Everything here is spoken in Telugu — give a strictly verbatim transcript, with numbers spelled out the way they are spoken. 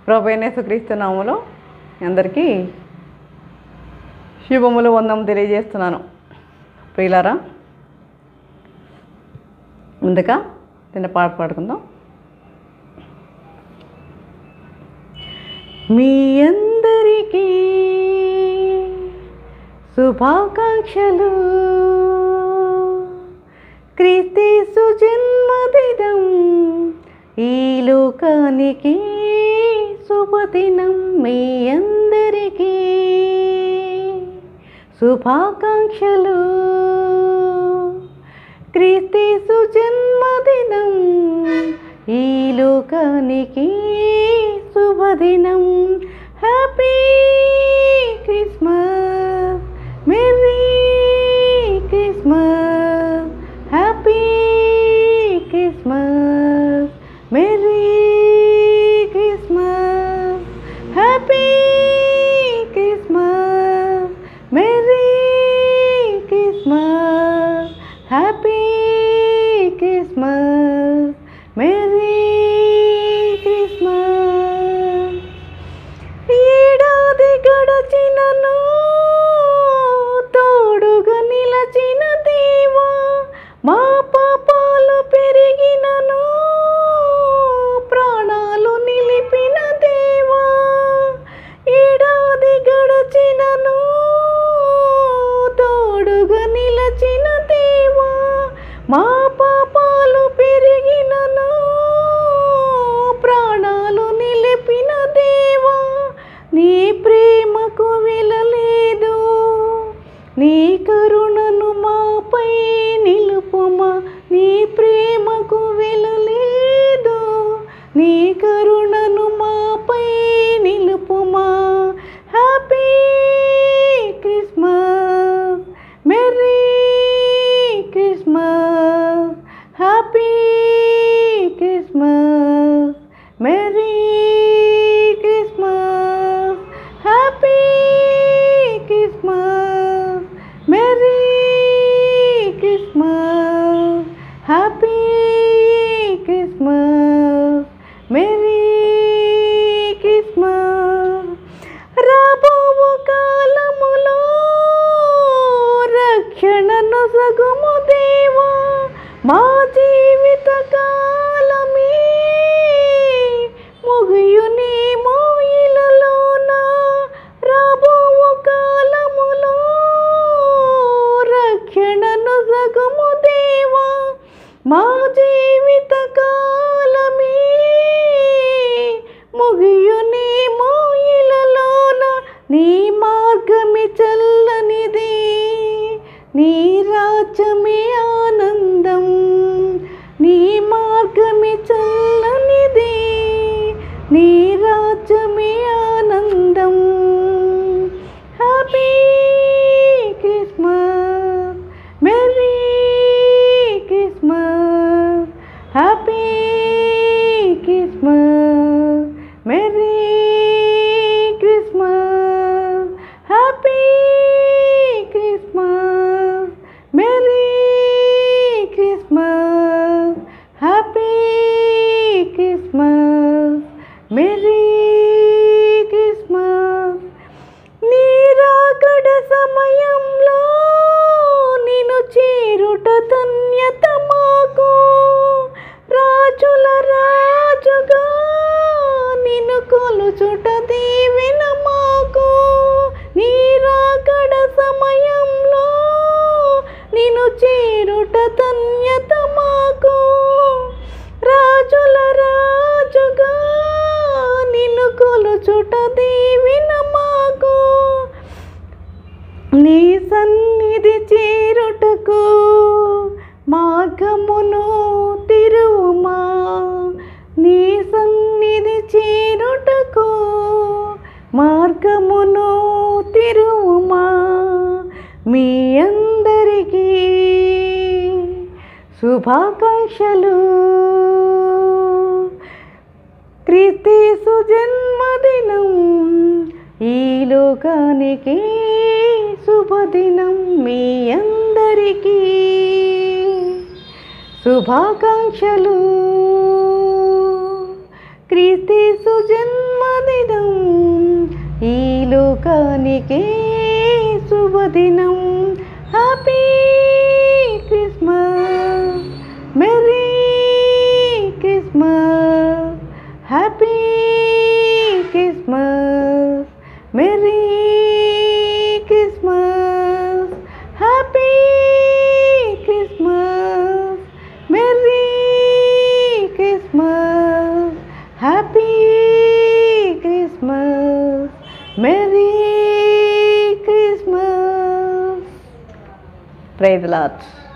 ప్రభువైన యేసుక్రీస్తు నామములో అందరికీ శుభములు వందనం తెలియజేస్తున్నాను. ప్రియులారా, ముందుగా చిన్న పాట పాడుకుందాం. మీ అందరికీ శుభాకాంక్షలు, క్రీస్తు జన్మదినం, ఈ లోకానికి శుభదినం. మీ అందరికీ శుభాకాంక్షలు, క్రీస్తు జన్మదినం, ఈ లోకానికి శుభదినం. Happy Christmas, merry Christmas, happy Christmas, merry Christmas, happy Christmas, merry Christmas, happy Christmas, merry Christmas. ఏడాది గడచినను తోడుగా నిలచిన దేవా, మా పాపాలు పెరిగినను ప్రాణాలు నిలిపిన దేవా. ఏడాది గడచినను తోడుగా నిలచిన దేవా, మా పాపాలు పెరిగినను ప్రాణాలు నిలిపిన దేవా. నీ ప్రేమకు వెలలేదు, నీ కరుణను మాపై నిలుపుమా. నీ ప్రేమకు వెలలేదు, నీ కరుణను మాపై నిలుపుమా. Happy Christmas, merry Christmas, happy Christmas, merry Christmas, happy Christmas, merry Christmas, happy Christmas, merry Christmas. రాబోవు కాలములో రక్షణను సగుము దేవా, మా జీవిత కాలమే ముగియునేమో ఇలలోన. రాబోవు కాలములో రక్షణను సగుము దేవా, మా జీవిత కాలమే ముగియునేమో ఇలలోన. నీ మార్గమే చల్లనిది, నీ రాజ్యమే ఆనందం. నీ మార్గమే చల్లనిది, నీ రాజ్యమే ఆనందం. Happy Christmas, merry Christmas, happy Christmas, merry Christmas, happy Christmas, merry Christmas, happy Christmas, merry Christmas. నీ రాకడ సమయంలో నిన్ను చేరుట ధన్యత మాకు. రాజుల రాజుగా నిన్ను కొలుచుట దీవెన మాకు. నీ రాకడ సమయంలో నిన్ను చేరుట ధన్యత మాకు. రాజుల రాజుగా నిన్ను కొలుచుట దీవెన మాకు. నీ సన్నిధి చేరుటకు మార్గమును తిరుమా. నీ సన్నిధి చేరుటకు మార్గమును తిరుమా. మీ అందరికీ శుభాకాంక్షలు, క్రీస్తు జన్మదినం, ఈ లోకానికి శుభదినం. మీ అందరికీ శుభాకాంక్షలు, క్రీస్తు జన్మదినం ఈ లోకానికి శుభదినం. Happy Christmas, merry Christmas, happy Christmas, merry Christmas, happy Christmas, merry Christmas, happy Christmas, merry Christmas. Praise the lord.